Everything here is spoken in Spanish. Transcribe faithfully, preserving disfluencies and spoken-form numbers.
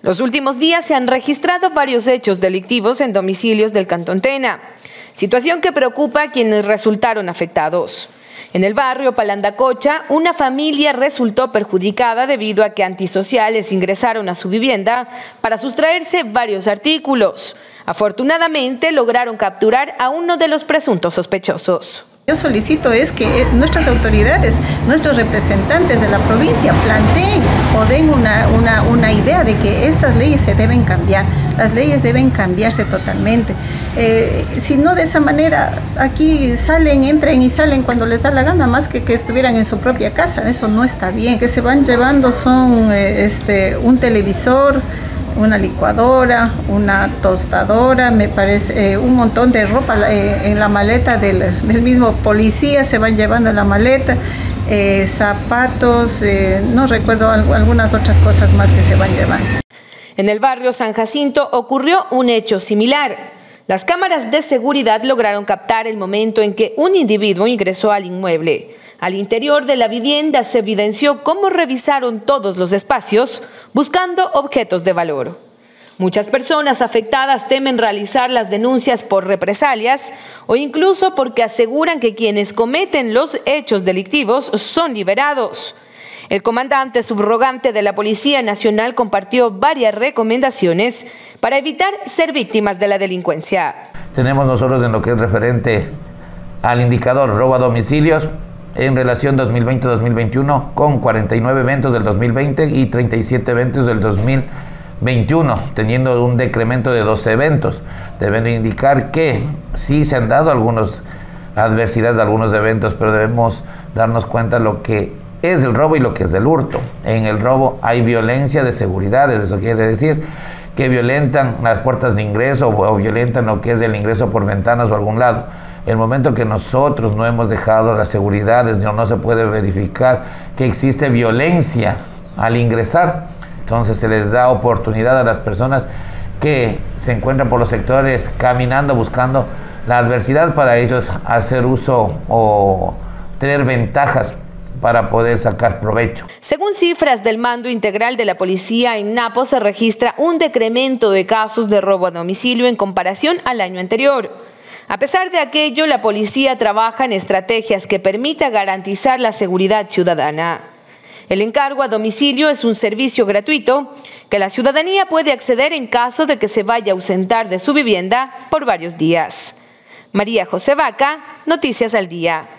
Los últimos días se han registrado varios hechos delictivos en domicilios del Cantón Tena, situación que preocupa a quienes resultaron afectados. En el barrio Palandacocha, una familia resultó perjudicada debido a que antisociales ingresaron a su vivienda para sustraerse varios artículos. Afortunadamente, lograron capturar a uno de los presuntos sospechosos. Yo solicito es que nuestras autoridades, nuestros representantes de la provincia planteen o den una, una, una idea de que estas leyes se deben cambiar. Las leyes deben cambiarse totalmente. Eh, si no de esa manera, aquí salen, entran y salen cuando les da la gana, más que que estuvieran en su propia casa. Eso no está bien. Que se van llevando son eh, este, un televisor, una licuadora, una tostadora, me parece, eh, un montón de ropa eh, en la maleta del, del mismo policía, se van llevando en la maleta, eh, zapatos, eh, no recuerdo algunas otras cosas más que se van llevando. En el barrio San Jacinto ocurrió un hecho similar. Las cámaras de seguridad lograron captar el momento en que un individuo ingresó al inmueble. Al interior de la vivienda se evidenció cómo revisaron todos los espacios buscando objetos de valor. Muchas personas afectadas temen realizar las denuncias por represalias o incluso porque aseguran que quienes cometen los hechos delictivos son liberados. El comandante subrogante de la Policía Nacional compartió varias recomendaciones para evitar ser víctimas de la delincuencia. Tenemos nosotros en lo que es referente al indicador robo a domicilios en relación dos mil veinte dos mil veintiuno con cuarenta y nueve eventos del dos mil veinte y treinta y siete eventos del dos mil veintiuno, teniendo un decremento de doce eventos. Deben indicar que sí se han dado algunas adversidades de algunos eventos, pero debemos darnos cuenta de lo que es el robo y lo que es el hurto. En el robo hay violencia de seguridad, eso quiere decir que violentan las puertas de ingreso o, o violentan lo que es el ingreso por ventanas o algún lado. El momento que nosotros no hemos dejado las seguridades, no, no se puede verificar que existe violencia al ingresar, entonces se les da oportunidad a las personas que se encuentran por los sectores caminando, buscando la adversidad para ellos hacer uso o tener ventajas para poder sacar provecho. Según cifras del Mando Integral de la Policía, en Napo se registra un decremento de casos de robo a domicilio en comparación al año anterior. A pesar de aquello, la policía trabaja en estrategias que permitan garantizar la seguridad ciudadana. El encargo a domicilio es un servicio gratuito que la ciudadanía puede acceder en caso de que se vaya a ausentar de su vivienda por varios días. María José Vaca, Noticias al Día.